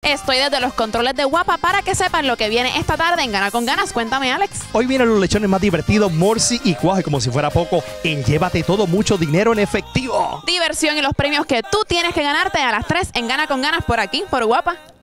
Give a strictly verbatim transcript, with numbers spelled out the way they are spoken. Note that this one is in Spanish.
Estoy desde los controles de Guapa para que sepan lo que viene esta tarde en Gana con Ganas. Cuéntame, Alex. Hoy vienen los lechones más divertidos, Morsi y Cuaje, como si fuera poco, en Llévate Todo, mucho dinero en efectivo. Diversión y los premios que tú tienes que ganarte a las tres en Gana con Ganas por aquí, por Guapa.